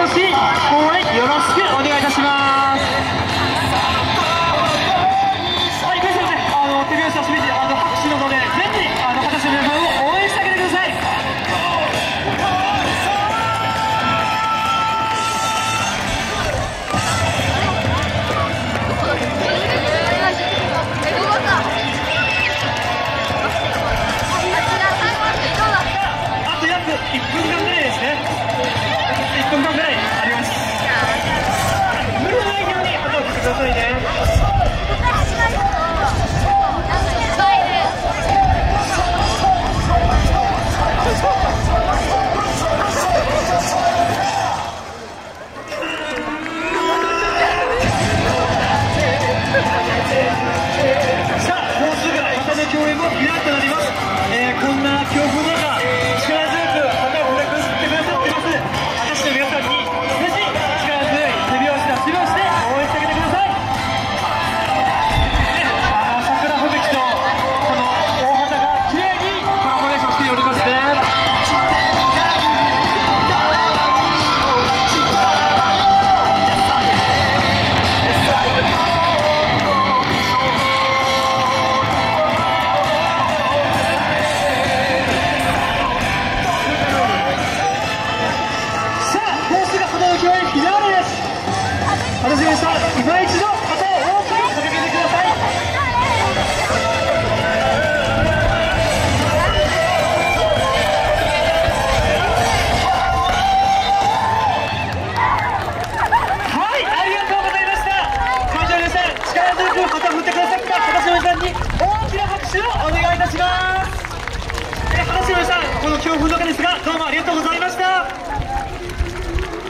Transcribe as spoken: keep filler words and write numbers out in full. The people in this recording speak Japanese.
同士応援よろしくお願いいたします。はい、ですので、あの手拍子を締めて、あの拍手の方でぜひあの二十歳の皆さんを応援してあげてください。いっぷんかんぐらいですね。いっぷんかんぐらいあります。無理のないように後を振ってくださいね。さあ、もうすぐまたの共演も見られとなります。えー、こんな強風の中私でした。今一度肩を大きく掲げてください。はい、ありがとうございました。会場の皆さん、力強く肩を振ってくださった私の皆さんに大きな拍手をお願いいたします。え、私の皆さん、この強風の中ですがどうもありがとうございました。